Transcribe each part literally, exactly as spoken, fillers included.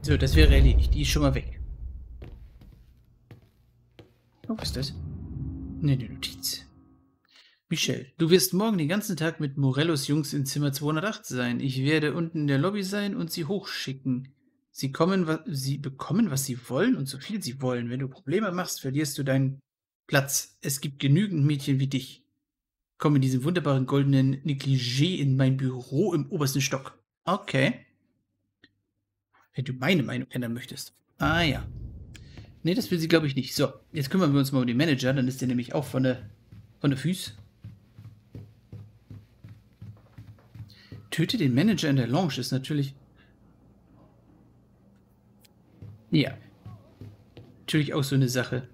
So, das wäre erledigt. Die ist schon mal weg. Oh, was ist das? Ne, eine Notiz. Michelle, du wirst morgen den ganzen Tag mit Morellos Jungs in Zimmer zweihundertacht sein. Ich werde unten in der Lobby sein und sie hochschicken. Sie kommen, wa sie bekommen, was sie wollen und so viel sie wollen. Wenn du Probleme machst, verlierst du deinen Platz. Es gibt genügend Mädchen wie dich. Komm in diesem wunderbaren goldenen Negligé in mein Büro im obersten Stock. Okay. Wenn du meine Meinung ändern möchtest. Ah ja. Nee, das will sie, glaube ich, nicht. So, jetzt kümmern wir uns mal um den Manager. Dann ist der nämlich auch von der, von der Füß. Töte den Manager in der Lounge ist natürlich... Ja. Natürlich auch so eine Sache.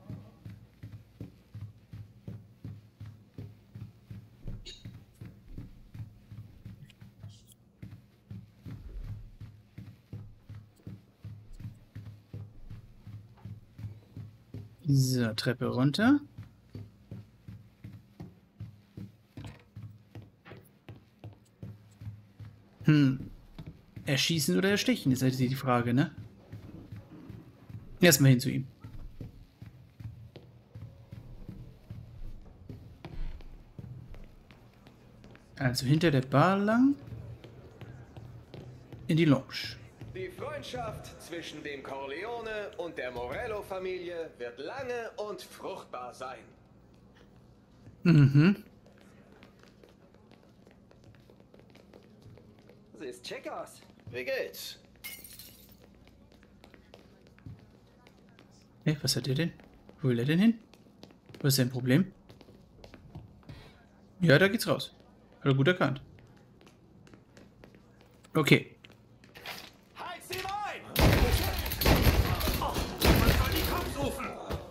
So, Treppe runter. Hm. Erschießen oder erstechen, ist halt die Frage, ne? Erstmal hin zu ihm. Also hinter der Bar lang. In die Lounge. Die Freundschaft zwischen dem Corleone und der Morello-Familie wird lange und fruchtbar sein. Mhm. Siehst schick aus. Wie geht's? Hey, was hat er denn? Wo will er denn hin? Was ist sein Problem? Ja, da geht's raus. Hat er gut erkannt. Okay. Heiz ihn ein! Oh, man soll die Cops rufen!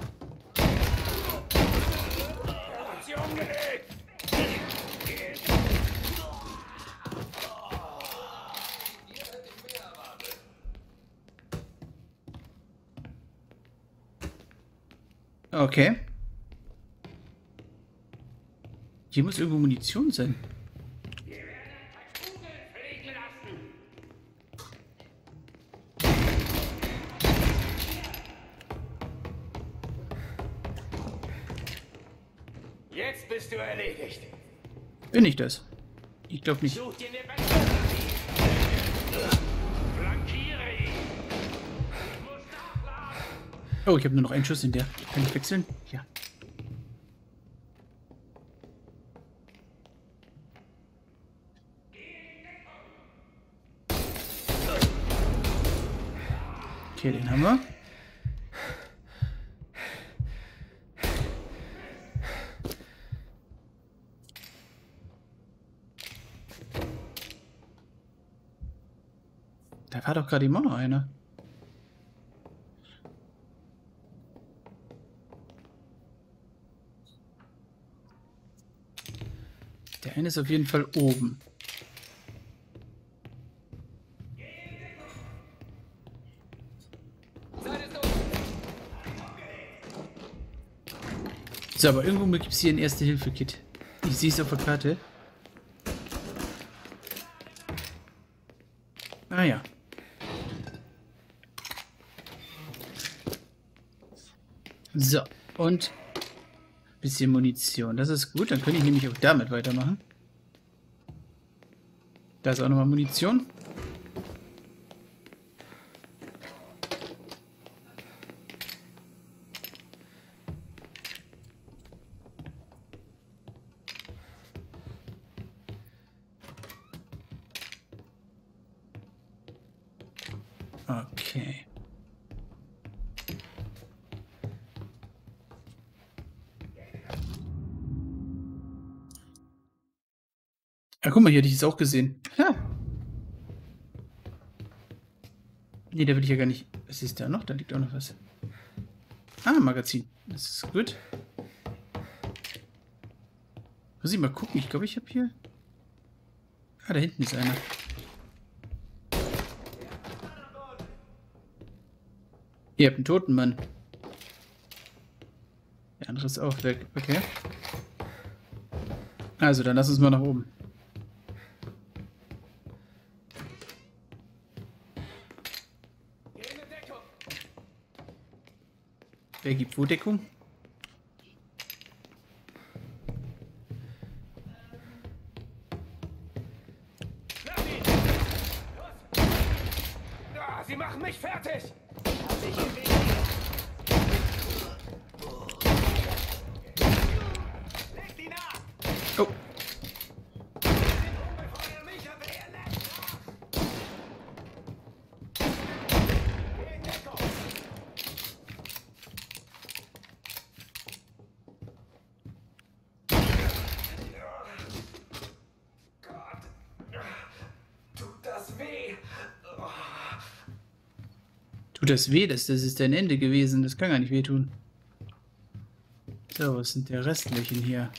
Hat sie umgelegt! Okay. Hier muss irgendwo Munition sein. Jetzt bist du erledigt. Bin ich das? Ich glaube nicht. Such dir eine bessere. Flankiere ihn. Ich muss nachladen. Oh, ich habe nur noch einen Schuss in der. Kann ich wechseln? Ja. Okay, den haben wir. Da war doch gerade immer noch einer. Der eine ist auf jeden Fall oben. So, aber irgendwo gibt es hier ein Erste-Hilfe-Kit. Ich sehe es auf der Karte. Ah ja. So, und ein bisschen Munition. Das ist gut, dann könnte ich nämlich auch damit weitermachen. Da ist auch nochmal Munition. Okay. Ah, guck mal, hier hätte ich es auch gesehen. Ha. Nee, da will ich ja gar nicht. Was ist da noch? Da liegt auch noch was. Ah, Magazin. Das ist gut. Muss ich mal gucken. Ich glaube, ich habe hier... Ah, da hinten ist einer. Ihr habt einen toten Mann. Der andere ist auch weg. Okay. Also, dann lass uns mal nach oben. Wer gibt wo Deckung? Ah, Sie machen mich fertig! Legt ihn ab! Oh. Bevor er mich erwähnt! In Deckung! Gott! Tut das weh! Tut das weh? Das, das ist dein Ende gewesen. Das kann gar nicht wehtun. So, was sind der restlichen hier?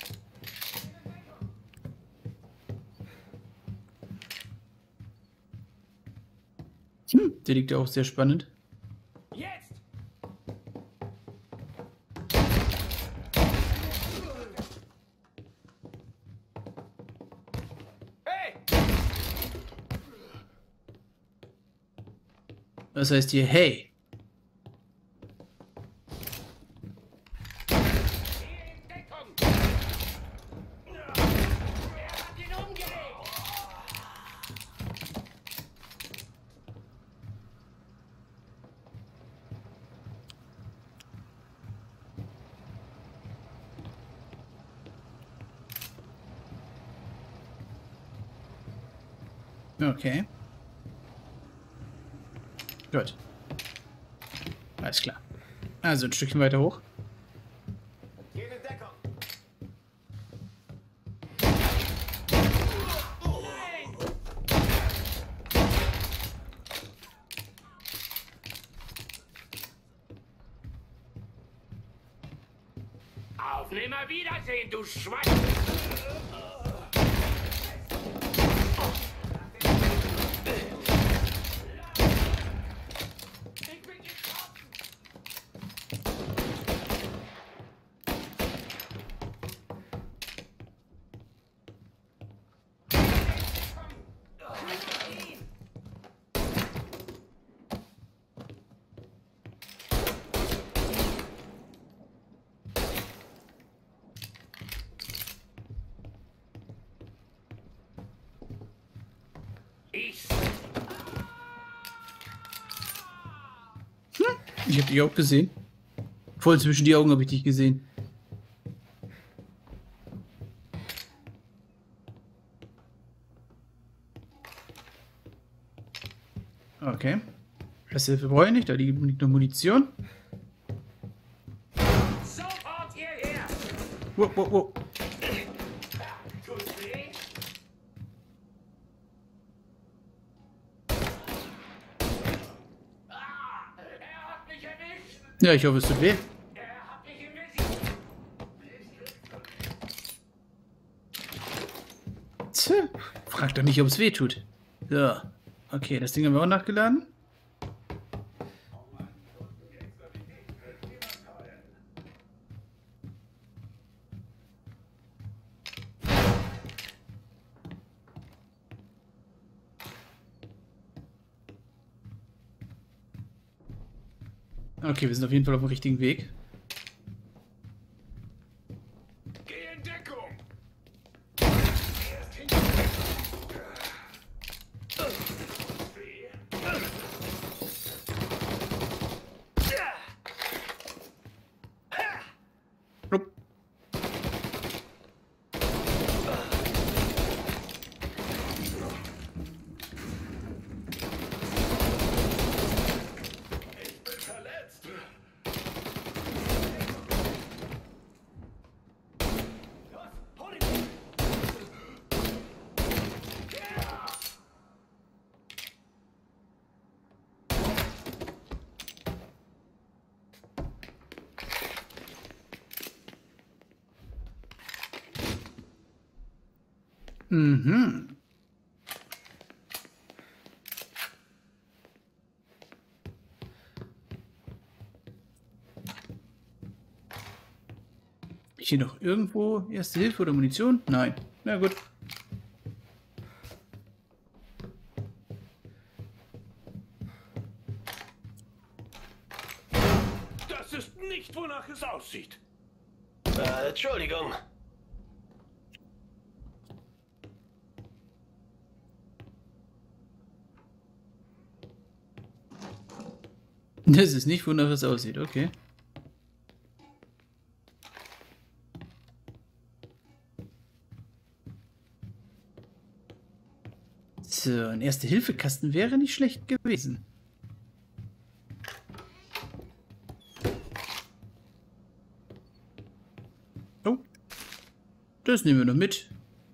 Hm, der liegt ja auch sehr spannend. Jetzt! Hey! Was heißt hier, hey? In Deckung! Er hat ihn umgelegt! Okay. Gut. Alles klar. Also ein Stückchen weiter hoch. Geh in Deckung! Auf Nimmerwiedersehen, du Schwein! Ich bin geschossen! Ich Ich habe dich auch gesehen. Voll zwischen die Augen habe ich dich gesehen. Okay. Erste Hilfe brauche ich nicht, da liegt liegt noch Munition. sofort hierher! Wow, wow, wow. Tut's weh? Ah, er hat mich erwischt! Ja, ich hoffe, es tut weh. Er hat mich im Visier! Tja, fragt doch nicht, ob es weh tut. So. Okay, das Ding haben wir auch nachgeladen. Okay, wir sind auf jeden Fall auf dem richtigen Weg. Geh in Deckung! Rupp. Ich bin verletzt! Los, hol ihn! Ja! Mhm. Hier noch irgendwo Erste Hilfe oder Munition? Nein. Na gut. Das ist nicht nicht, wonach es aussieht. Äh, Entschuldigung. Das ist nicht, wonach es aussieht, okay. So, ein Erste-Hilfe-Kasten wäre nicht schlecht gewesen. Oh. Das nehmen wir noch mit.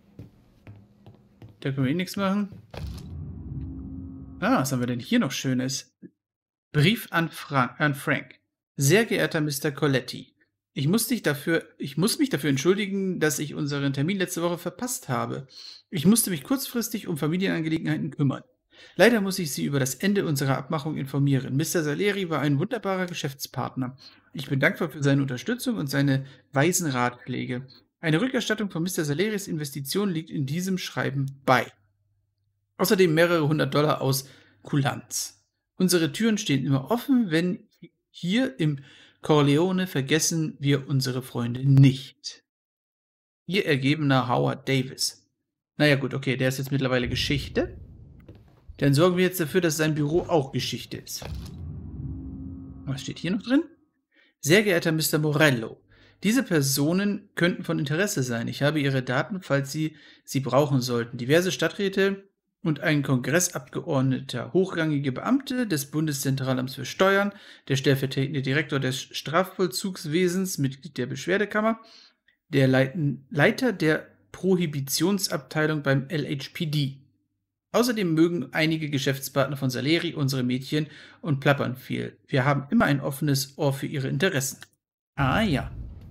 Da können wir eh nichts machen. Ah, was haben wir denn hier noch Schönes? Brief an, Fra an Frank. Sehr geehrter Mister Coletti, ich muss, dich dafür, ich muss mich dafür entschuldigen, dass ich unseren Termin letzte Woche verpasst habe. Ich musste mich kurzfristig um Familienangelegenheiten kümmern. Leider muss ich Sie über das Ende unserer Abmachung informieren. Mister Saleri war ein wunderbarer Geschäftspartner. Ich bin dankbar für seine Unterstützung und seine weisen Ratschläge. Eine Rückerstattung von Mister Saleris Investition liegt in diesem Schreiben bei. Außerdem mehrere hundert Dollar aus Kulanz. Unsere Türen stehen immer offen, wenn hier im Corleone vergessen wir unsere Freunde nicht. Ihr ergebener Howard Davis. Naja gut, okay, der ist jetzt mittlerweile Geschichte. Dann sorgen wir jetzt dafür, dass sein Büro auch Geschichte ist. Was steht hier noch drin? Sehr geehrter Mister Morello, diese Personen könnten von Interesse sein. Ich habe Ihre Daten, falls Sie sie brauchen sollten. Diverse Stadträte und ein Kongressabgeordneter, hochrangige Beamte des Bundeszentralamts für Steuern, der stellvertretende Direktor des Strafvollzugswesens, Mitglied der Beschwerdekammer, der Leiten, Leiter der Prohibitionsabteilung beim L H P D. Außerdem mögen einige Geschäftspartner von Saleri unsere Mädchen und plappern viel. Wir haben immer ein offenes Ohr für ihre Interessen. Ah ja.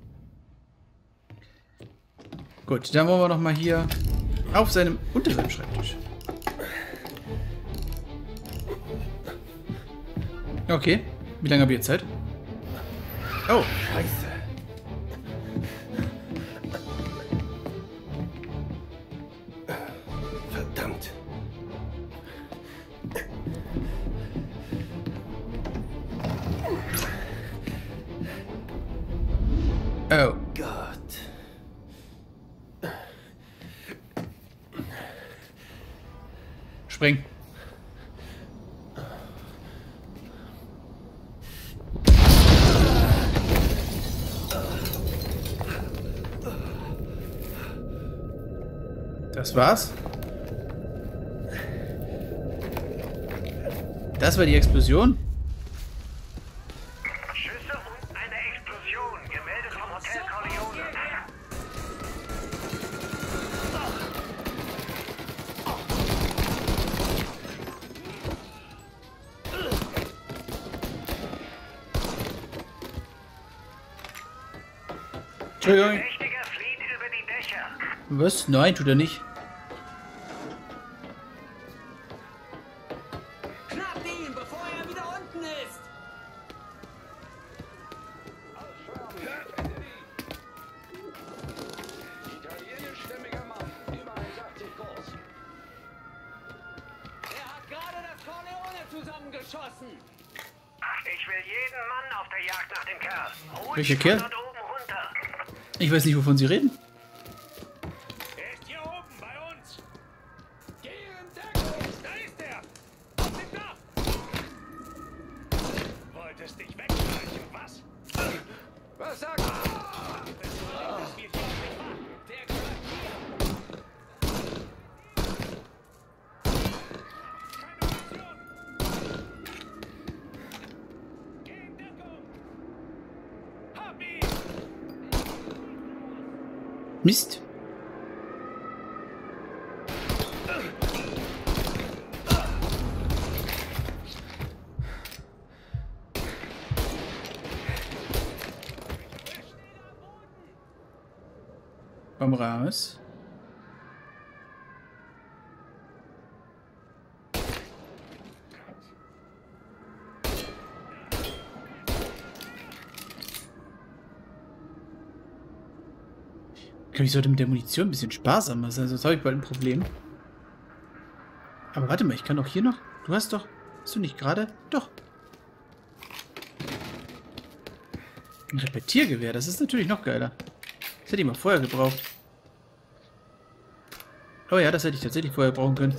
Gut, dann wollen wir noch mal hier auf seinem, unter seinem Schreibtisch. Okay, wie lange habe ich jetzt Zeit? Oh, Scheiße. Verdammt. oh. Gott. Spring. Das war's? Das war die Explosion? Schüsse und eine Explosion. Gemeldet vom Hotel Corleone. Entschuldigung. Mächtiger flieht über die Dächer. Was? Nein, tut er nicht. Schnappt ihn, bevor er wieder unten ist! Italienischstämmiger Mann, über eins achtzig groß. Er hat gerade das Corleone zusammengeschossen! Ich will jeden Mann auf der Jagd nach dem Kerl. Ruhig Welcher von Kerl? dort oben runter. Ich weiß nicht, wovon Sie reden. Er ist hier oben bei uns. Geh in Deckung. Da ist er. Auf dem Dach. Wolltest dich wegschleichen, was? Was sagst du? Es ist so, dass wir hier auf dich warten. Der gehört hier. Keine Option. Geh in Deckung. Hab ihn. Mist. Komm raus. Ich sollte mit der Munition ein bisschen sparsamer sein, sonst habe ich bald ein Problem. Aber warte mal, ich kann doch hier noch... Du hast doch... Hast du nicht gerade... Doch. Ein Repetiergewehr, das ist natürlich noch geiler. Das hätte ich mal vorher gebraucht. Oh ja, das hätte ich tatsächlich vorher brauchen können.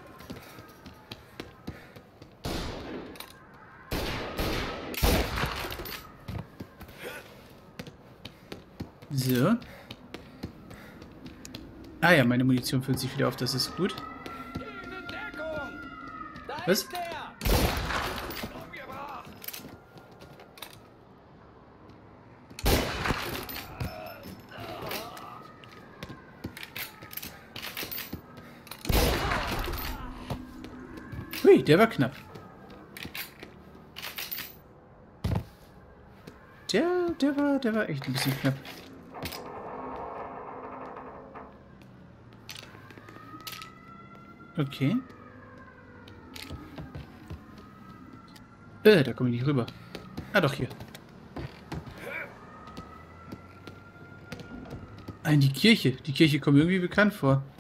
So. Ah ja, meine Munition füllt sich wieder auf, das ist gut. Was? Hui, der war knapp. Der, der war, der war echt ein bisschen knapp. Okay. Äh, da komme ich nicht rüber. Ah, doch, hier. Ah, in die Kirche. Die Kirche kommt mir irgendwie bekannt vor.